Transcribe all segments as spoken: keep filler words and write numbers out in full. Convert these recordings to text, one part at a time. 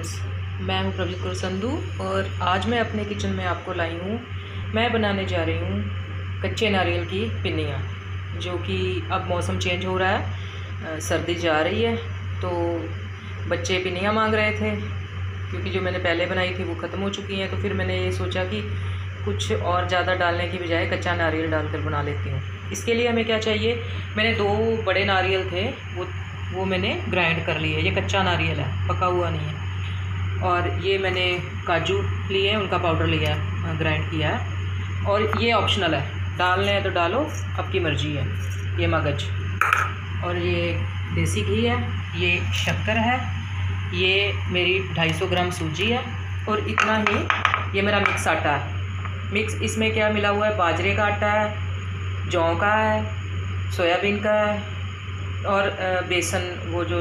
Friends, मैं हूं प्रवीण कौर संधू और आज मैं अपने किचन में आपको लाई हूं। मैं बनाने जा रही हूं कच्चे नारियल की पिन्नियाँ, जो कि अब मौसम चेंज हो रहा है, सर्दी जा रही है, तो बच्चे पिन्नियाँ मांग रहे थे क्योंकि जो मैंने पहले बनाई थी वो ख़त्म हो चुकी हैं। तो फिर मैंने ये सोचा कि कुछ और ज़्यादा डालने की बजाय कच्चा नारियल डालकर बना लेती हूँ। इसके लिए हमें क्या चाहिए, मैंने दो बड़े नारियल थे वो वो मैंने ग्राइंड कर लिए। ये कच्चा नारियल है, पका हुआ नहीं है। और ये मैंने काजू लिए हैं, उनका पाउडर लिया है, ग्राइंड किया है। और ये ऑप्शनल है, डालने हैं तो डालो, आपकी मर्ज़ी है। ये मगज और ये देसी घी है, ये शक्कर है, ये मेरी ढाई सौ ग्राम सूजी है और इतना ही ये मेरा मिक्स आटा है। मिक्स इसमें क्या मिला हुआ है, बाजरे का आटा है, जौ का है, सोयाबीन का है और बेसन, वो जो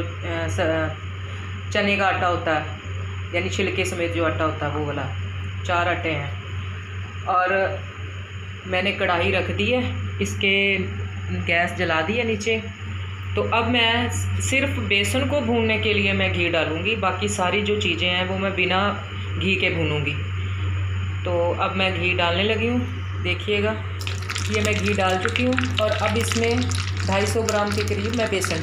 चने का आटा होता है, यानी छिलके समेत जो आटा होता है वो वाला। चार आटे हैं। और मैंने कढ़ाई रख दी है, इसके गैस जला दी है नीचे। तो अब मैं सिर्फ बेसन को भूनने के लिए मैं घी डालूँगी, बाकी सारी जो चीज़ें हैं वो मैं बिना घी के भूनूँगी। तो अब मैं घी डालने लगी हूँ, देखिएगा। ये मैं घी डाल चुकी हूँ और अब इसमें ढाई सौ ग्राम के करीब मैं बेसन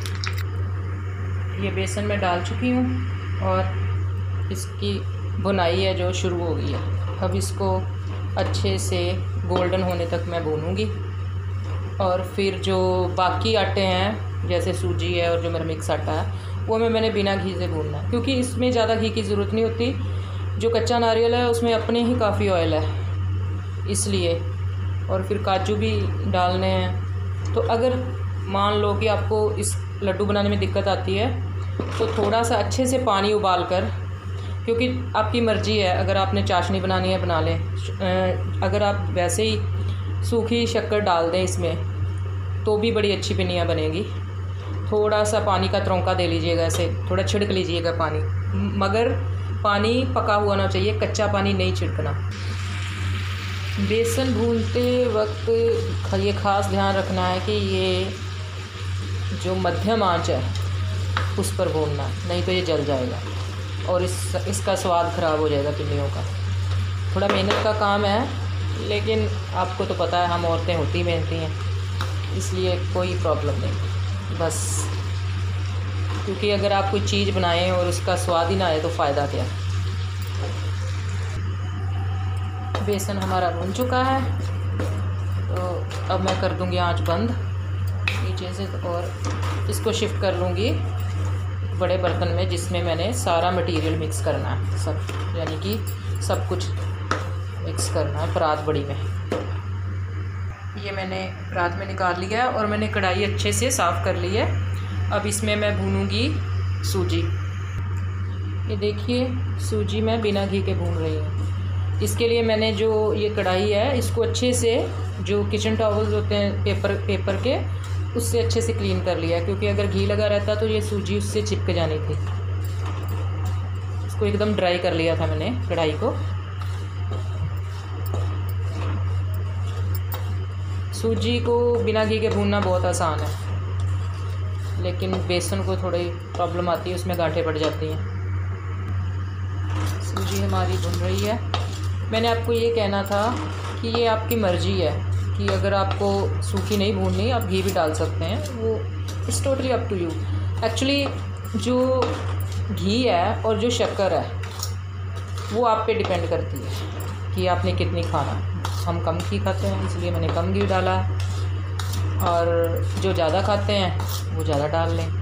डालूँगी। ये बेसन मैं डाल चुकी हूँ और इसकी भुनाई है जो शुरू हो गई है। अब इसको अच्छे से गोल्डन होने तक मैं भूनूँगी। और फिर जो बाकी आटे हैं, जैसे सूजी है और जो मेरा मिक्स आटा है, वो मैं मैंने बिना घी से भूनना है, क्योंकि इसमें ज़्यादा घी की ज़रूरत नहीं होती। जो कच्चा नारियल है उसमें अपने ही काफ़ी ऑयल है, इसलिए। और फिर काजू भी डालने हैं। तो अगर मान लो कि आपको इस लड्डू बनाने में दिक्कत आती है तो थोड़ा सा अच्छे से पानी उबाल कर, क्योंकि आपकी मर्ज़ी है, अगर आपने चाशनी बनानी है बना लें। अगर आप वैसे ही सूखी शक्कर डाल दें इसमें तो भी बड़ी अच्छी पिन्नियाँ बनेगी। थोड़ा सा पानी का तरौंका दे लीजिएगा, ऐसे थोड़ा छिड़क लीजिएगा पानी, मगर पानी पका हुआ ना चाहिए, कच्चा पानी नहीं छिड़कना। बेसन भूनते वक्त ये ख़ास ध्यान रखना है कि ये जो मध्यम आंच है उस पर भूनना, नहीं तो ये जल जाएगा और इस इसका स्वाद ख़राब हो जाएगा पिन्नियों का। थोड़ा मेहनत का काम है, लेकिन आपको तो पता है हम औरतें होती मेहनती हैं, इसलिए कोई प्रॉब्लम नहीं। बस क्योंकि अगर आप कोई चीज़ बनाएं और उसका स्वाद ही ना आए तो फ़ायदा क्या। बेसन हमारा भून चुका है, तो अब मैं कर दूंगी आंच बंद नीचे से और इसको शिफ्ट कर लूँगी बड़े बर्तन में, जिसमें मैंने सारा मटेरियल मिक्स करना है, सब, यानी कि सब कुछ मिक्स करना है परात बड़ी में। ये मैंने परात में निकाल लिया है और मैंने कढ़ाई अच्छे से साफ़ कर ली है। अब इसमें मैं भूनूंगी सूजी। ये देखिए, सूजी मैं बिना घी के भून रही हूँ। इसके लिए मैंने जो ये कढ़ाई है इसको अच्छे से, जो किचन टॉवल्स होते हैं पेपर पेपर के, उससे अच्छे से क्लीन कर लिया, क्योंकि अगर घी लगा रहता तो ये सूजी उससे चिपक जानी थी। इसको एकदम ड्राई कर लिया था मैंने कढ़ाई को। सूजी को बिना घी के भूनना बहुत आसान है, लेकिन बेसन को थोड़ी प्रॉब्लम आती है, उसमें गांठें पड़ जाती हैं। सूजी हमारी भुन रही है। मैंने आपको ये कहना था कि ये आपकी मर्ज़ी है कि अगर आपको सूखी नहीं भूननी, आप घी भी डाल सकते हैं, वो it's totally up to you. Actually जो घी है और जो शक्कर है वो आप पे डिपेंड करती है कि आपने कितनी खाना। हम कम घी खाते हैं, इसलिए मैंने कम घी डाला, और जो ज़्यादा खाते हैं वो ज़्यादा डाल लें,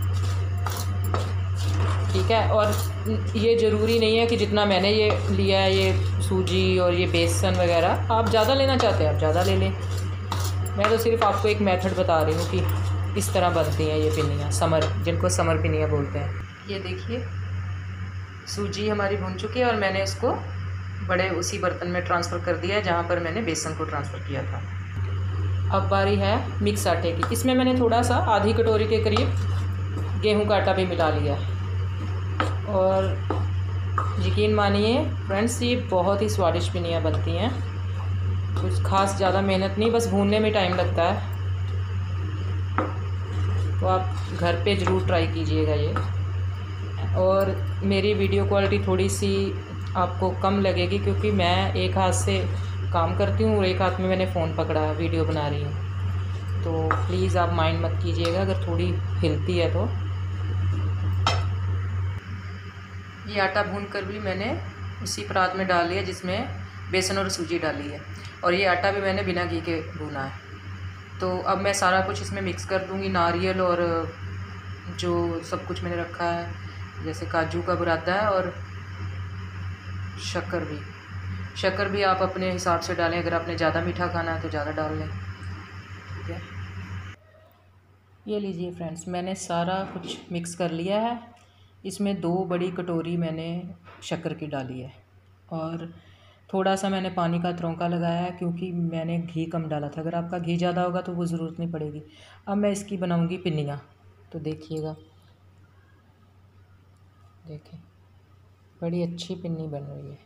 ठीक है। और ये ज़रूरी नहीं है कि जितना मैंने ये लिया है, ये सूजी और ये बेसन वगैरह, आप ज़्यादा लेना चाहते हैं आप ज़्यादा ले लें। मैं तो सिर्फ आपको एक मेथड बता रही हूँ कि इस तरह बनती हैं ये पिन्नियाँ, समर, जिनको समर पिन्नियाँ बोलते हैं। ये देखिए, सूजी हमारी भून चुकी है और मैंने उसको बड़े उसी बर्तन में ट्रांसफ़र कर दिया है जहाँ पर मैंने बेसन को ट्रांसफ़र किया था। अब बारी है मिक्स आटे की। इसमें मैंने थोड़ा सा, आधी कटोरी के करीब गेहूं का आटा भी मिला लिया। और यकीन मानिए फ्रेंड्स, ये बहुत ही स्वादिष्ट पिन्नियाँ बनती हैं। कुछ खास ज़्यादा मेहनत नहीं, बस भूनने में टाइम लगता है। तो आप घर पे ज़रूर ट्राई कीजिएगा ये। और मेरी वीडियो क्वालिटी थोड़ी सी आपको कम लगेगी क्योंकि मैं एक हाथ से काम करती हूँ और एक हाथ में मैंने फ़ोन पकड़ा है, वीडियो बना रही हूँ। तो प्लीज़ आप माइंड मत कीजिएगा अगर थोड़ी हिलती है तो। ये आटा भून कर भी मैंने उसी परात में डाल लिया जिसमें बेसन और सूजी डाली है, और ये आटा भी मैंने बिना घी के भूना है। तो अब मैं सारा कुछ इसमें मिक्स कर दूँगी, नारियल और जो सब कुछ मैंने रखा है जैसे काजू का बुरादा है और शक्कर भी। शक्कर भी आप अपने हिसाब से डालें, अगर आपने ज़्यादा मीठा खाना है तो ज़्यादा डाल लें। ठीक है, ये लीजिए फ्रेंड्स, मैंने सारा कुछ मिक्स कर लिया है। इसमें दो बड़ी कटोरी मैंने शक्कर की डाली है और थोड़ा सा मैंने पानी का तरौंका लगाया है क्योंकि मैंने घी कम डाला था। अगर आपका घी ज़्यादा होगा तो वो ज़रूरत नहीं पड़ेगी। अब मैं इसकी बनाऊंगी पिन्नियाँ, तो देखिएगा। देखें, बड़ी अच्छी पिन्नी बन रही है।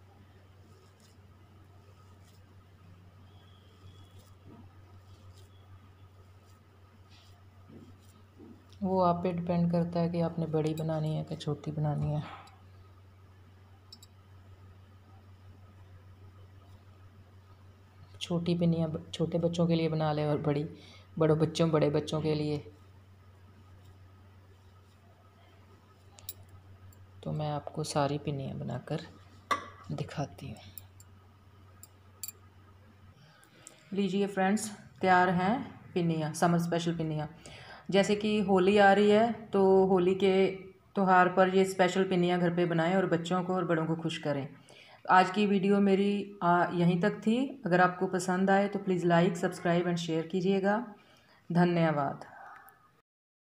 वो आप पे डिपेंड करता है कि आपने बड़ी बनानी है कि छोटी बनानी है। छोटी पिन्नियाँ छोटे बच्चों के लिए बना लें और बड़ी बड़ों बच्चों बड़े बच्चों के लिए। तो मैं आपको सारी पिन्नियाँ बनाकर दिखाती हूँ। लीजिए फ्रेंड्स, तैयार हैं पिन्नियाँ, समर स्पेशल पिन्नियाँ। जैसे कि होली आ रही है तो होली के त्यौहार पर ये स्पेशल पिन्नियाँ घर पे बनाएं और बच्चों को और बड़ों को खुश करें। आज की वीडियो मेरी आ, यहीं तक थी। अगर आपको पसंद आए तो please like, subscribe and share कीजिएगा। धन्यवाद।